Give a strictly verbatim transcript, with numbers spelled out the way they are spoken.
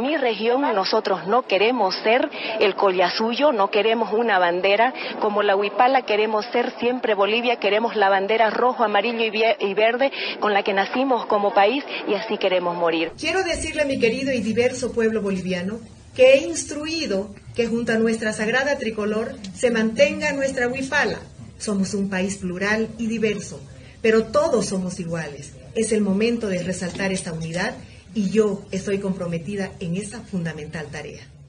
mi región nosotros no queremos ser el Collasuyo, no queremos una bandera como la huipala, queremos ser siempre Bolivia, queremos la bandera rojo, amarillo y verde con la que nacimos como país y así queremos morir. Quiero decirle a mi querido y diverso pueblo boliviano que he instruido que junto a nuestra sagrada tricolor se mantenga nuestra huipala. Somos un país plural y diverso, pero todos somos iguales. Es el momento de resaltar esta unidad y yo estoy comprometida en esa fundamental tarea.